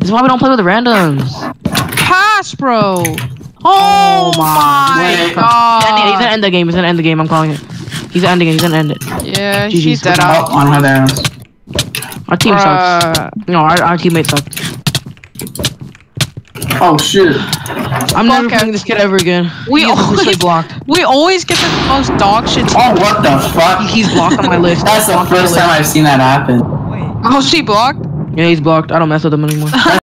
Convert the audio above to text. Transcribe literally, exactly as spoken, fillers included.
is why we don't play with the randoms. Pass, bro. Oh, Oh my my god. He's gonna end the game. He's gonna end the game. I'm calling it. He's ending it. He's gonna end it. Yeah, G G's. she's dead Oh, out. on her there. Our team Bruh. sucks. No, our, our teammates suck. Oh shit. I'm never Fuck playing this kid ever again. We He is officially always blocked. We always get the most dog shit. Oh, what the fuck? He's blocked on my list. That's the Blocked on my first list. time I've seen that happen. Oh, she blocked? Yeah, he's blocked. I don't mess with him anymore.